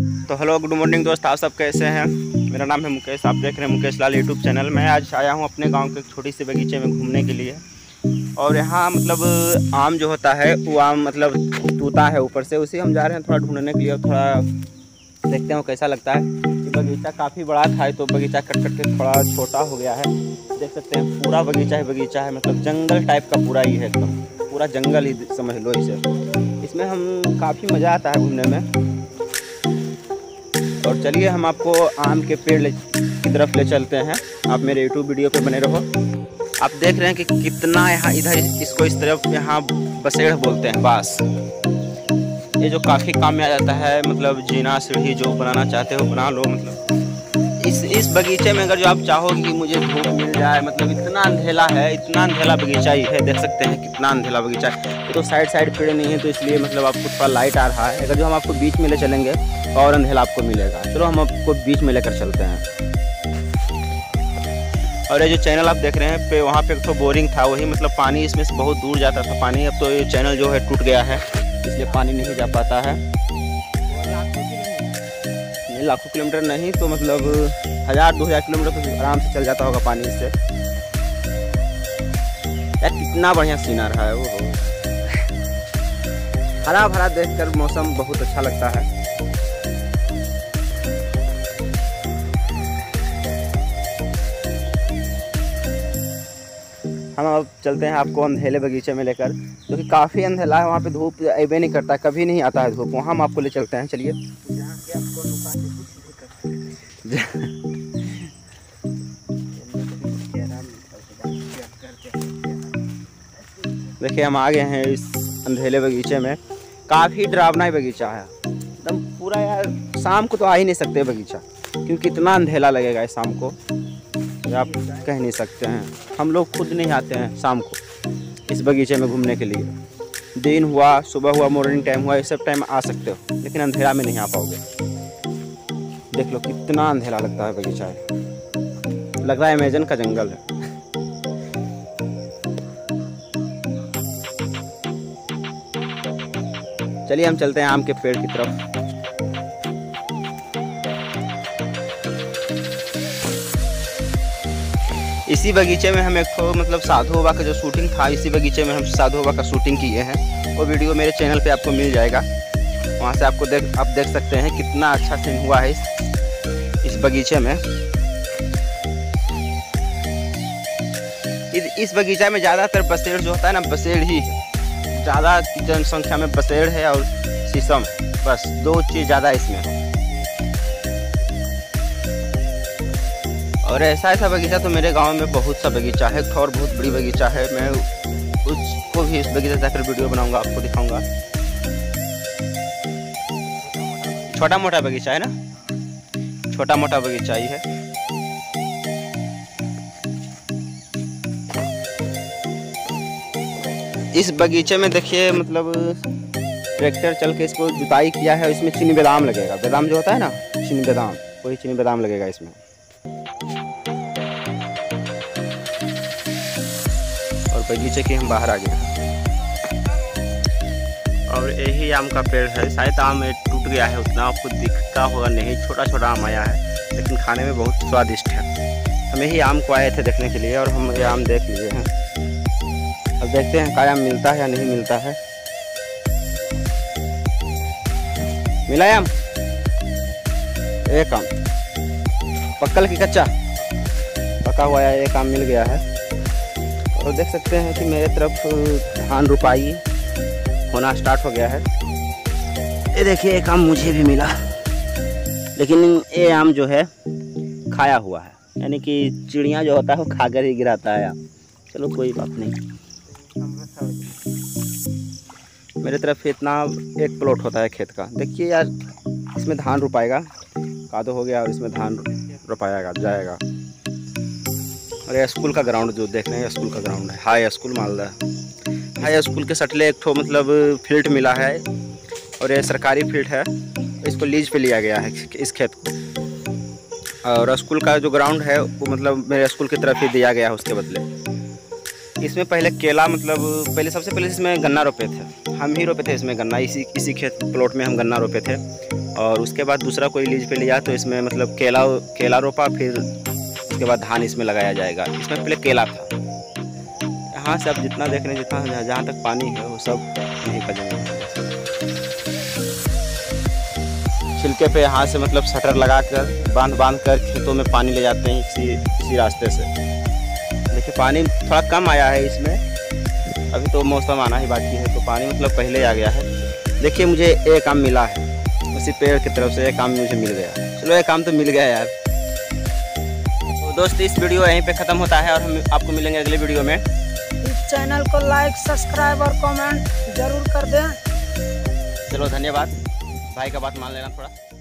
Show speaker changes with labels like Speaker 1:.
Speaker 1: तो hello good morning दोस्त, आप सब कैसे हैं। मेरा नाम है मुकेश, आप देख रहे हैं मुकेश लाल यूट्यूब चैनल। मैं आज आया हूं अपने गांव के एक छोटी सी बगीचे में घूमने के लिए। और यहाँ मतलब आम जो होता है वो आम मतलब टूटा है ऊपर से, उसी हम जा रहे हैं थोड़ा ढूंढने के लिए। थोड़ा देखते हैं वो कैसा लगता है। ये बगीचा काफ़ी बड़ा था तो बगीचा कट कट के थोड़ा छोटा हो गया है। देख सकते हैं पूरा बगीचा है मतलब जंगल टाइप का पूरा ही है, एकदम पूरा जंगल ही समझ लो इसे। इसमें हम काफ़ी मज़ा आता है घूमने में। और चलिए हम आपको आम के पेड़ की तरफ ले चलते हैं। आप मेरे यूट्यूब वीडियो पे बने रहो। आप देख रहे हैं कि कितना यहाँ इधर इसको इस तरफ यहाँ बसेड़ बोलते हैं बास। ये जो काफ़ी काम में आ जाता है, मतलब जीना सीढ़ी जो बनाना चाहते हो बना लो। मतलब इस बगीचे में अगर जो आप चाहोगे कि मुझे धूप मिल जाए, मतलब इतना अंधेला है, इतना अंधेला बगीचा ही है। देख सकते हैं कितना अंधेला बगीचा है। तो साइड पेड़ नहीं है तो इसलिए मतलब आपको थोड़ा लाइट आ रहा है। अगर जो हम आपको बीच में ले चलेंगे तो और अंधेला आपको मिलेगा। चलो हम आपको बीच में लेकर चलते हैं। और ये जो चैनल आप देख रहे हैं पे वहाँ पे एक तो बोरिंग था, वही मतलब पानी इसमें से बहुत दूर जाता था पानी। अब तो ये चैनल जो है टूट गया है, इसलिए पानी नहीं जा पाता है। नहीं, लाखों किलोमीटर नहीं तो मतलब 1000-2000 किलोमीटर तो आराम से चल जाता होगा पानी इससे। यार कितना बढ़िया सीन आ रहा है वो। हरा भरा देखकर मौसम बहुत अच्छा लगता है। हम अब चलते हैं आपको अंधेले बगीचे में लेकर, जो कि काफ़ी अंधेला है। वहाँ पे धूप अबे नहीं करता, कभी नहीं आता है धूप। वहाँ हम आपको ले चलते हैं, चलिए। देखिए हम आ गए हैं इस अंधेले बगीचे में। काफ़ी डरावना बगीचा है एकदम पूरा। यार शाम को तो आ ही नहीं सकते बगीचा, क्योंकि इतना अंधेला लगेगा इस शाम को, आप कह नहीं सकते हैं। हम लोग खुद नहीं आते हैं शाम को इस बगीचे में घूमने के लिए। दिन हुआ, सुबह हुआ, मॉर्निंग टाइम हुआ, इस सब टाइम आ सकते हो, लेकिन अंधेरा में नहीं आ पाओगे। देख लो कितना अंधेरा लगता है बगीचा है, लग रहा है अमेज़न का जंगल है। चलिए हम चलते हैं आम के पेड़ की तरफ। इसी बगीचे में हम एक तो मतलब साधु बाबा का जो शूटिंग था, इसी बगीचे में हम साधु बाबा का शूटिंग किए हैं। वो वीडियो मेरे चैनल पे आपको मिल जाएगा, वहाँ से आपको आप देख सकते हैं कितना अच्छा सीन हुआ है इस बगीचे में। इस बगीचा में ज़्यादातर बसेड़ जो होता है ना, बसेड़ ही ज़्यादा जनसंख्या में बसेड़ है और शीशम, बस दो चीज़ ज़्यादा इसमें। और ऐसा बगीचा तो मेरे गांव में बहुत सा बगीचा है और बहुत बड़ी बगीचा है। मैं उसको भी इस बगीचे जाकर वीडियो बनाऊंगा, आपको दिखाऊंगा। छोटा मोटा बगीचा है ना, छोटा मोटा बगीचा ही है। इस बगीचे में देखिए मतलब ट्रैक्टर चल के इसको जुताई किया है। इसमें चीनी बादाम लगेगा, बादाम जो होता है ना, चीनी बादाम, वही चीनी बादाम लगेगा इसमें। बगीचे के हम बाहर आ गए और यही आम का पेड़ है। शायद आम टूट गया है, उतना आपको दिखता होगा नहीं, छोटा छोटा आम आया है, लेकिन खाने में बहुत स्वादिष्ट है। हम यही आम को आए थे देखने के लिए और हम ये आम देख लिए हैं। अब देखते हैं क्या आम मिलता है या नहीं मिलता है। मिला आम, एक आम पक्कल की कच्चा, पका हुआ है, एक आम मिल गया है। और देख सकते हैं कि मेरे तरफ धान रुपाई होना स्टार्ट हो गया है। ये देखिए एक आम मुझे भी मिला, लेकिन ये आम जो है खाया हुआ है, यानी कि चिड़िया जो होता है वो खाकर ही गिराता है आम। चलो कोई बात नहीं। मेरे तरफ इतना एक प्लॉट होता है खेत का। देखिए यार इसमें धान रुपाएगा, कादो हो गया और इसमें धान रुपाएगा जाएगा। और ये स्कूल का ग्राउंड जो देख रहे हैं, स्कूल का ग्राउंड है, high school Malda. High school के सटले एक तो मतलब फील्ड मिला है और ये सरकारी फील्ड है, इसको लीज पे लिया गया है इस खेत को। और स्कूल का जो ग्राउंड है वो मतलब मेरे स्कूल की तरफ ही दिया गया है उसके बदले। इसमें पहले केला मतलब पहले सबसे पहले इसमें गन्ना रोपे थे, हम ही रोपे थे इसमें गन्ना। इसी खेत प्लॉट में हम गन्ना रोपे थे। और उसके बाद दूसरा कोई लीज पे लिया तो इसमें मतलब केला रोपा, फिर उसके बाद धान इसमें लगाया जाएगा। इसमें पहले केला था। यहाँ से आप जितना देख रहे हैं, जितना जहाँ तक पानी है वो सब यहीं का जमीन है। छिलके पे यहाँ से मतलब शटर लगा कर बांध कर खेतों में पानी ले जाते हैं इसी रास्ते से। देखिए पानी थोड़ा कम आया है इसमें, अभी तो मौसम आना ही बाकी है, तो पानी मतलब पहले आ गया है। देखिए मुझे एक आम मिला है, उसी पेड़ की तरफ से एक आम मुझे मिल गया। चलो एक आम तो मिल गया यार। तो दोस्त इस वीडियो यहीं पे ख़त्म होता है और हम आपको मिलेंगे अगले वीडियो में।
Speaker 2: इस चैनल को लाइक, सब्सक्राइब और कमेंट जरूर कर दें।
Speaker 1: चलो धन्यवाद। भाई का बात मान लेना थोड़ा।